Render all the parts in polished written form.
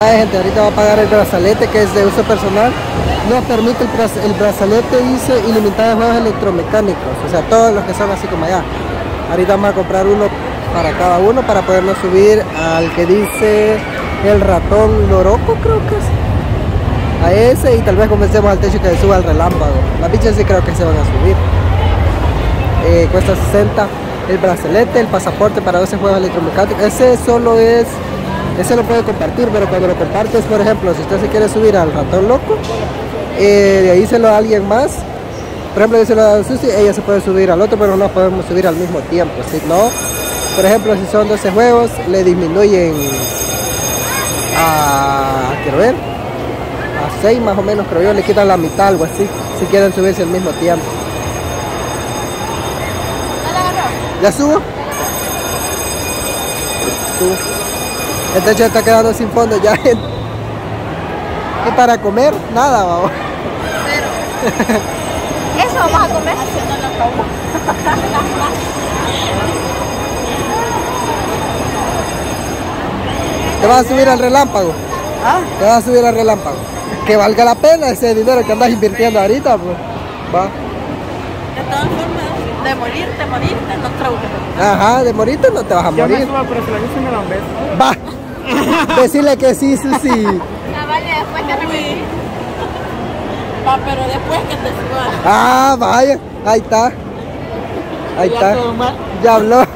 Gente, ahorita va a pagar el brazalete que es de uso personal. Nos permite el brazalete, dice, ilimitado de juegos electromecánicos. O sea, todos los que son así como allá. Ahorita vamos a comprar uno para cada uno para podernos subir al que dice el ratón loroco, creo que es. A ese, y tal vez comencemos al techo que se suba al relámpago. Las bichas sí creo que se van a subir. Cuesta 60 el brazalete, el pasaporte para 12 juegos electromecánicos. Ese solo es, ese lo puede compartir, pero cuando lo compartes, por ejemplo, si usted se quiere subir al ratón loco, de ahí se lo da a alguien más. Por ejemplo, yo se lo da a Susi, ella se puede subir al otro, pero no nos podemos subir al mismo tiempo. Si no, por ejemplo, si son 12 juegos, le disminuyen a, quiero ver, a 6 más o menos, creo yo, le quitan la mitad, algo así, si quieren subirse al mismo tiempo. ¿Ya subo? El techo está quedando sin fondo ya. Y para comer, nada, vamos. Cero. Eso vamos a comer. ¿Te vas a subir al relámpago? ¿Ah? ¿Te vas a subir al relámpago? Que valga la pena ese dinero que andas invirtiendo ahorita, pues. Va. De todas formas, de morirte, no creo que. Ajá, de morirte no te vas a morir. Yo me subo, pero si la gusta me da un beso. Va. Decirle que sí, Susi. Ah, vale, después que te va, pero después que te subas. Ah, vaya. Ahí está. Ahí está. Ya habló.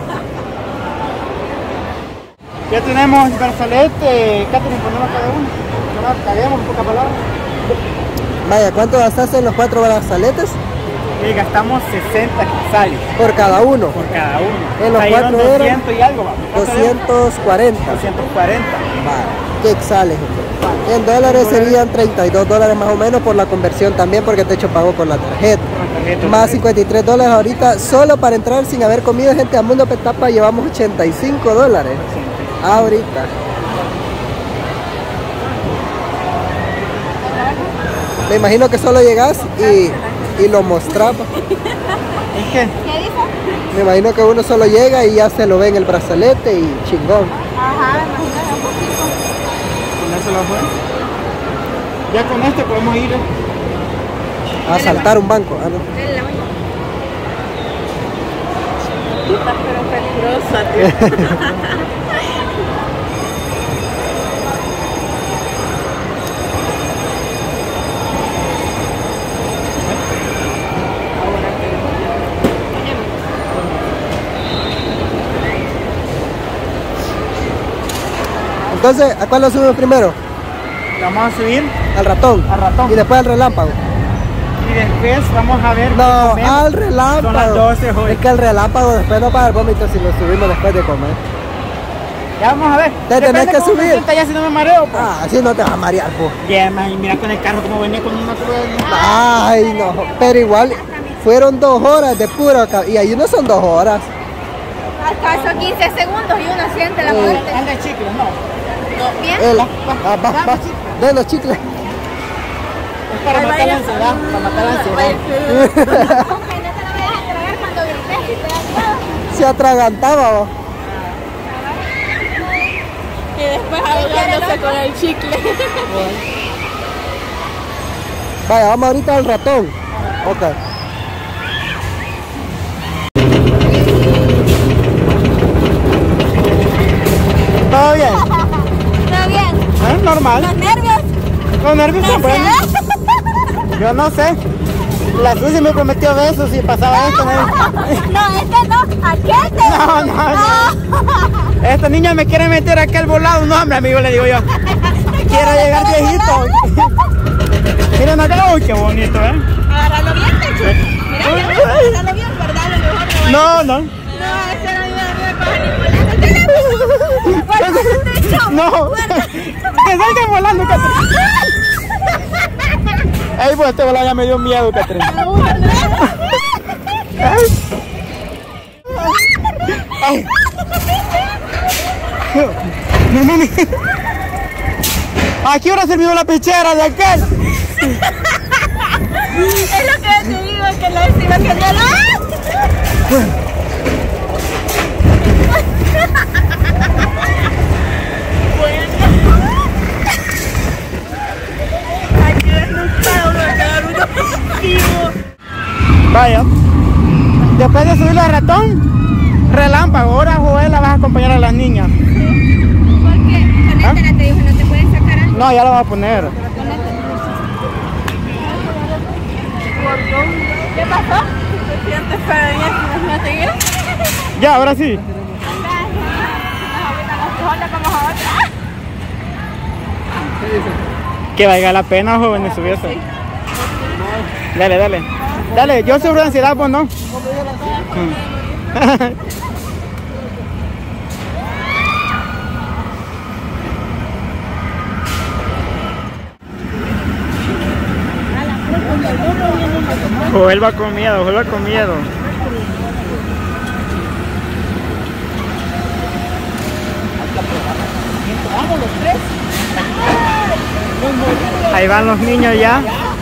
Ya tenemos el brazalete. Catherine, ponemos cada uno. No nos caguemos, en pocas palabras. Vaya, ¿cuánto gastaste en los 4 brazaletes? Gastamos 60 quetzales. Por cada uno. Por cada uno. En los 4 eran 200 y algo, vamos. 240. 240. Vale, quetzales. En dólares serían $32 más o menos por la conversión también, porque te hecho pago con la tarjeta. Más $53 ahorita, solo para entrar sin haber comido, gente, a Mundo Petapa llevamos $85. Ahorita. Me imagino que solo llegas y lo mostraba. ¿Es qué? ¿Qué dijo? Me imagino que uno solo llega y ya se lo ve en el brazalete y chingón. Ajá, imagínate un poquito. Con eso lo fue. Ya con este podemos ir A asaltar un banco. Ah, no. Está pero peligrosa, tío. Entonces, ¿a cuál lo subimos primero? Vamos a subir Al ratón. al ratón. Y después al relámpago. Y después vamos a ver. No, comemos. al relámpago. Son las 12 hoy. Es que el relámpago después no para el vómito si lo subimos después de comer. Ya vamos a ver. Te tenés Depende que cómo me subir. sienta ya si no me mareo, pues. Ah, así no te vas a marear, pues. Bien, man, y mira con el carro como venía con una tuba. Ay, no. Pero igual, fueron 2 horas de puro. Y ahí no son 2 horas. Acaso 15 segundos y uno siente la muerte. Anda chicles, no. ¿No? ¿Bien? Va. De los chicles. Es para matar la ansiedad. Para matar la ansiedad. No te la vayas a tragar cuando grites y te da miedo. Se atragantaba, vos. Y después ahogándose con el chicle. Vaya, vamos ahorita al ratón. Ok. ¿Todo bien? ¿Todo bien? ¿Es normal? ¿Los nervios? Los nervios son buenos. Yo no sé. La Susi me prometió besos si pasaba esto. No, este no, aquel te... No. Esta niña me quiere meter aquel volado. No, hombre, amigo, le digo yo. Quiero llegar viejito. Miren acá, uy, qué bonito, ¿eh? Agárralo bien, Techo. Mira, agárralo bien, guardalo mejor. No. No, ese no me va a coger ni Techo. No. Que salgan volando, Catherine. Ey, pues este volado ya me dio miedo, Catherine. Ay. ¿A qué hora servimos la pechera de aquel? Es lo que te digo, que lo decimos que no lo... Vaya. Después de subirlo al ratón, relámpago. Ahora Joel la vas a acompañar a las niñas. Porque ponértela, te dijo, no te puedes sacar algo. No, ya la vas a poner. ¿Qué pasó? ¿Te sientes feo y no te Ya, ahora sí. Que valga la pena, jóvenes, subirse. Sí. Dale, dale. Dale, yo sufro de ansiedad, pues no. Joel va con miedo, Joel va con miedo. Ahí van los niños ya.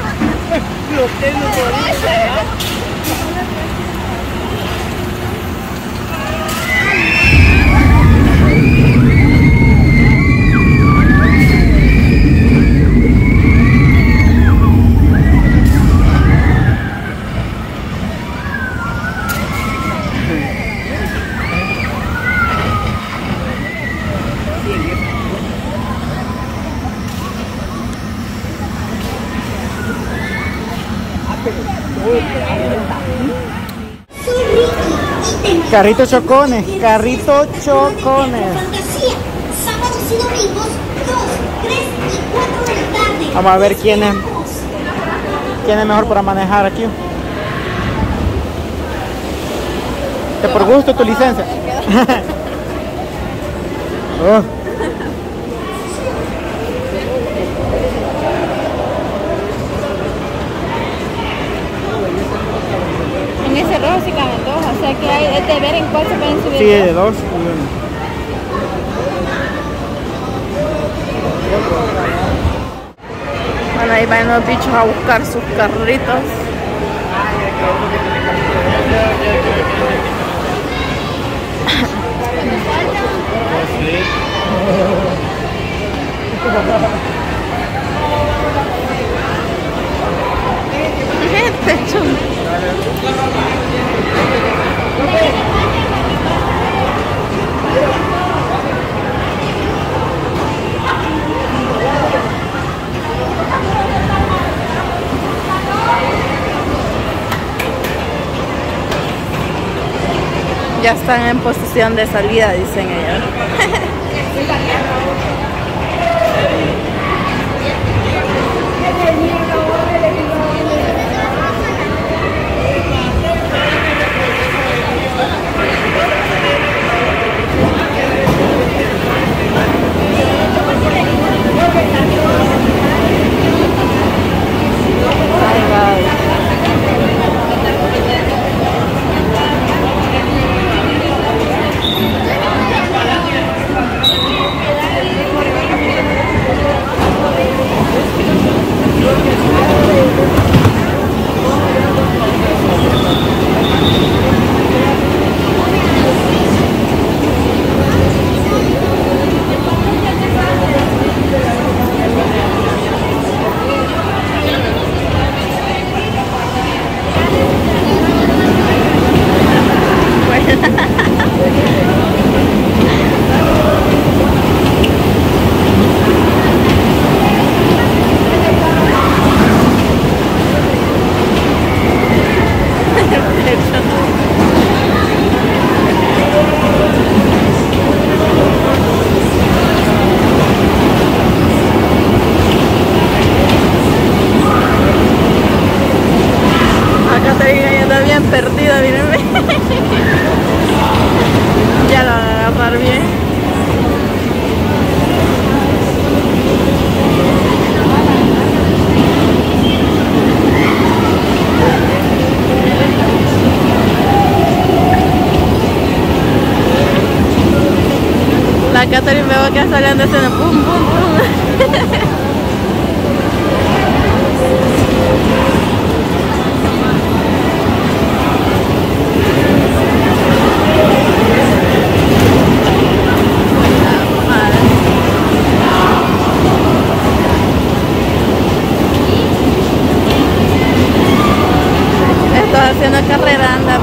Carrito chocones, carrito chocones. Sábados y domingos, 2, 3 y 4 de la tarde. Vamos a ver quién es mejor para manejar aquí. ¿Te por gusto tu licencia? Oh. En ese rojo sí caben dos, o sea que hay de ver en cuál se pueden subir. Sí, de dos. Bueno, ahí van los bichos a buscar sus carritos. Ya están en posición de salida, dicen ellos. Perdida, mírenme. Ya la van a agarrar bien. La Catherine veo que salen de ese pum pum pum. una carrera anda